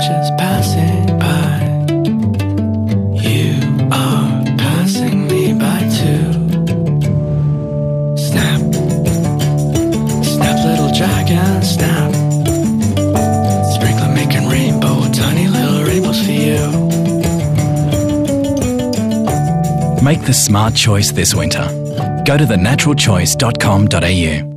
just passing by. You are passing me by too. Snap, snap, little dragon, snap. Sprinkler making rainbow, tiny little rainbows for you. Make the smart choice this winter. Go to thenaturalchoice.com.au.